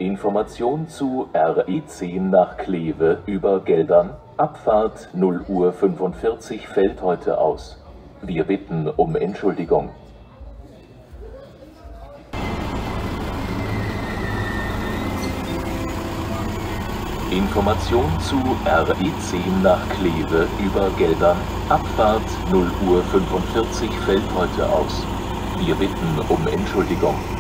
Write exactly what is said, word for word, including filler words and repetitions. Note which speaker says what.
Speaker 1: Information zu R E zehn nach Kleve über Geldern. Abfahrt null Uhr fünfundvierzig fällt heute aus. Wir bitten um Entschuldigung. Information zu R E zehn nach Kleve über Geldern. Abfahrt null Uhr fünfundvierzig fällt heute aus. Wir bitten um Entschuldigung.